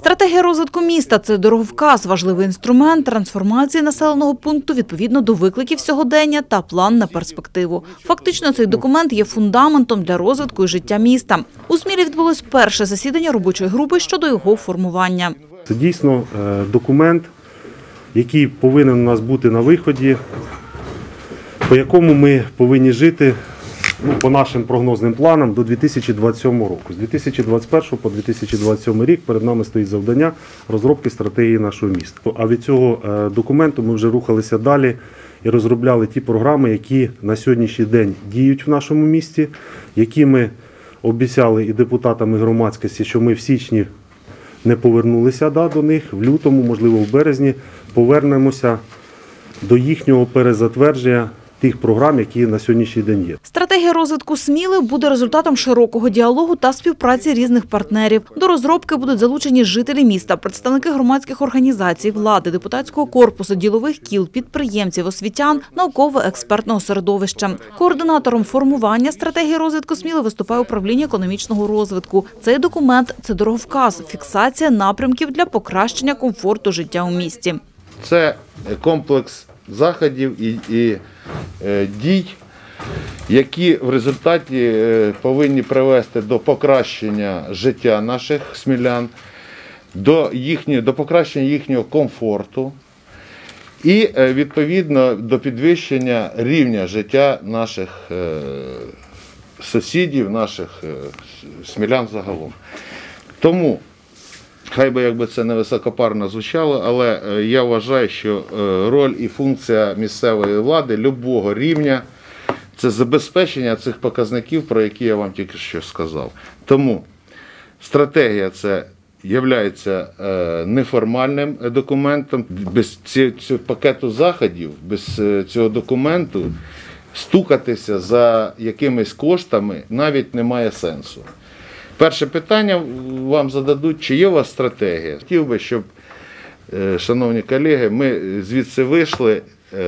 Стратегія розвитку міста – це дороговказ, важливий інструмент трансформації населеного пункту відповідно до викликів сьогодення та план на перспективу. Фактично, цей документ є фундаментом для розвитку і життя міста. У Смілі відбулось перше засідання робочої групи щодо його формування. Це дійсно документ, який повинен у нас бути на виході, по якому ми повинні жити по нашим прогнозним планам до 2027 року. З 2021 по 2027 рік перед нами стоїть завдання розробки стратегії нашого міста. А від цього документу ми вже рухалися далі і розробляли ті програми, які на сьогоднішній день діють в нашому місті, які ми обіцяли і депутатам, і громадськості, що ми в січні не повернулися до них, в лютому, можливо в березні, повернемося до їхнього перезатвердження тих програм, які на сьогоднішній день є. Стратегія розвитку Сміли буде результатом широкого діалогу та співпраці різних партнерів. До розробки будуть залучені жителі міста, представники громадських організацій, влади, депутатського корпусу, ділових кіл, підприємців, освітян, науково-експертного середовища. Координатором формування стратегії розвитку Сміли виступає управління економічного розвитку. Цей документ – це дороговказ, фіксація напрямків для покращення комфорту життя у місті. Це комплекс заходів і дій, які в результаті повинні привести до покращення життя наших смілян, до покращення їхнього комфорту і, відповідно, до підвищення рівня життя наших сусідів, наших смілян загалом. Тому, хай би якби це не високопарно звучало, але я вважаю, що роль і функція місцевої влади любого рівня – це забезпечення цих показників, про які я вам тільки що сказав. Тому стратегія – це є неформальним документом. Без цього пакету заходів, без цього документу стукатися за якимись коштами навіть немає сенсу. Перше питання вам зададуть, чи є у вас стратегія. Хотів би, щоб, шановні колеги, ми звідси вийшли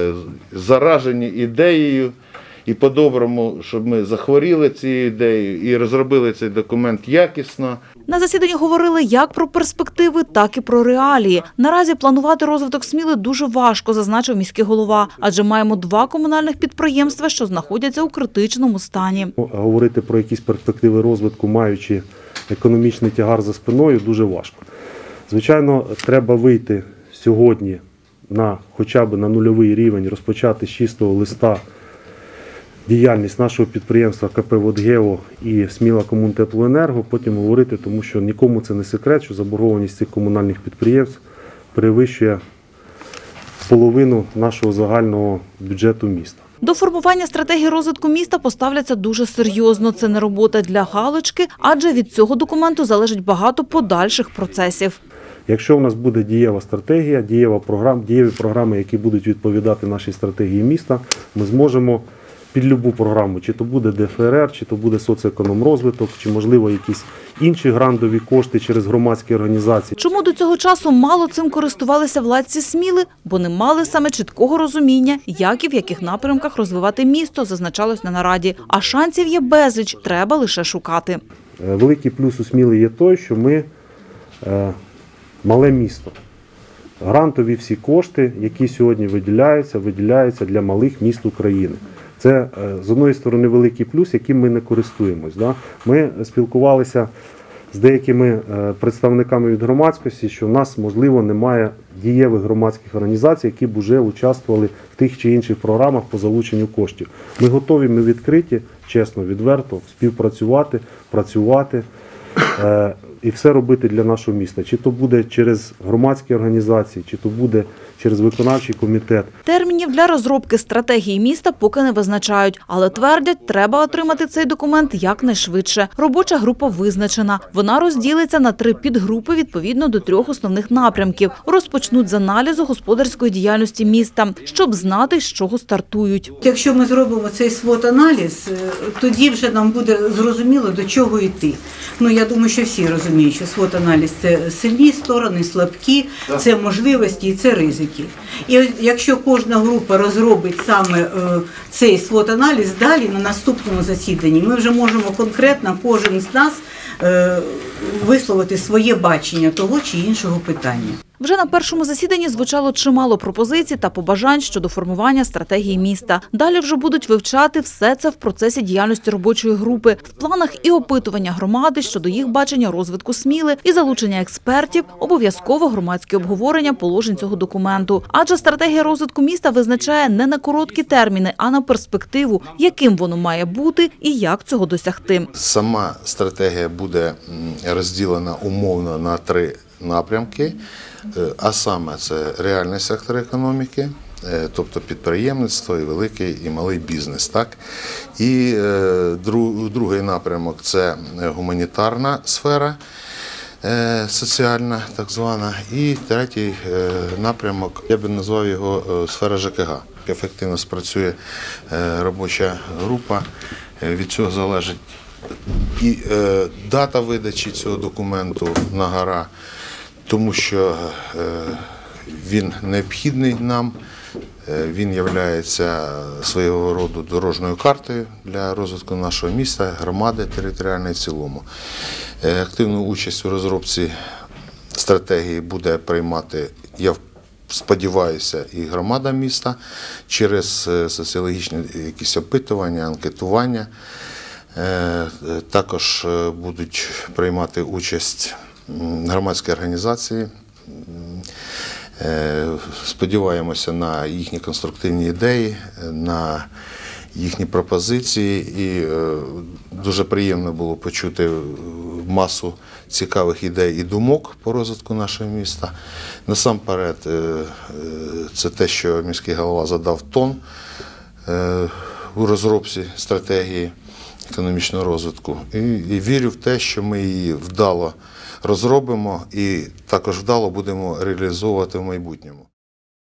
заражені ідеєю і по-доброму, щоб ми захворіли цією ідеєю і розробили цей документ якісно. На засіданні говорили як про перспективи, так і про реалії. Наразі планувати розвиток Сміли дуже важко, зазначив міський голова, адже маємо 2 комунальних підприємства, що знаходяться у критичному стані. Говорити про якісь перспективи розвитку, маючи економічний тягар за спиною, дуже важко. Звичайно, треба вийти сьогодні хоча б на нульовий рівень, розпочати з чистого листа діяльність нашого підприємства КП «Водгео» і Сміла Комунтеплоенерго, потім говорити, тому що нікому це не секрет, що заборгованість цих комунальних підприємств перевищує половину нашого загального бюджету міста. До формування стратегії розвитку міста поставляться дуже серйозно. Це не робота для галочки, адже від цього документу залежить багато подальших процесів. Якщо у нас буде дієва стратегія, дієві програми, які будуть відповідати нашій стратегії міста, ми зможемо під любу програму, чи то буде ДФРР, чи то буде соцекономрозвиток, чи, можливо, якісь інші грантові кошти через громадські організації. Чому до цього часу мало цим користувалися владці Сміли? Бо не мали саме чіткого розуміння, як і в яких напрямках розвивати місто, зазначалось на нараді. А шансів є безліч, треба лише шукати. Великий плюс у Смілі є той, що ми мале місто. Грантові всі кошти, які сьогодні виділяються для малих міст України. Це, з однієї сторони, великий плюс, яким ми не користуємось. Ми спілкувалися з деякими представниками від громадськості, що в нас, можливо, немає дієвих громадських організацій, які б вже участвували в тих чи інших програмах по залученню коштів. Ми готові, ми відкриті, чесно, відверто, співпрацювати, працювати і все робити для нашого міста. Чи то буде через громадські організації, чи то буде через виконавчий комітет. Термінів для розробки стратегії міста поки не визначають, але твердять, треба отримати цей документ якнайшвидше. Робоча група визначена. Вона розділиться на 3 підгрупи відповідно до 3 основних напрямків. Розпочнуть з аналізу господарської діяльності міста, щоб знати, з чого стартують. Якщо ми зробимо цей SWOT-аналіз, тоді вже нам буде зрозуміло, до чого йти. Я думаю, що всі розуміють, що SWOT-аналіз – це сильні сторони, слабкі, це можливості і це ризики. І якщо кожна група розробить саме цей SWOT-аналіз, далі на наступному засіданні ми вже можемо конкретно, кожен з нас висловити своє бачення того чи іншого питання. Вже на першому засіданні звучало чимало пропозицій та побажань щодо формування стратегії міста. Далі вже будуть вивчати все це в процесі діяльності робочої групи. В планах і опитування громади щодо їх бачення розвитку Сміли, і залучення експертів, обов'язково громадське обговорення положень цього документу. Адже стратегія розвитку міста визначає не на короткі терміни, а на перспективу, яким воно має бути і як цього досягти. Сама стратегія буде розділена умовно на 3 напрямки, а саме це реальний сектор економіки, тобто підприємництво, і великий, і малий бізнес. Так? І другий напрямок – це гуманітарна сфера, соціальна так звана, і третій напрямок, я би назвав його сфера ЖКГ. Ефективно спрацює робоча група, від цього залежить і дата видачі цього документу на гора, тому що він необхідний нам, він є свого роду дорожньою картою для розвитку нашого міста, громади територіальної в цілому. Активну участь у розробці стратегії буде приймати, я сподіваюся, і громада міста через соціологічні якісь опитування, анкетування. Також будуть приймати участь громадські організації. Сподіваємося на їхні конструктивні ідеї, на їхні пропозиції. І дуже приємно було почути масу цікавих ідей і думок по розвитку нашого міста. Насамперед, це те, що міський голова задав тон у розробці стратегії економічного розвитку. І вірю в те, що ми її вдало розробимо і також вдало будемо реалізовувати в майбутньому.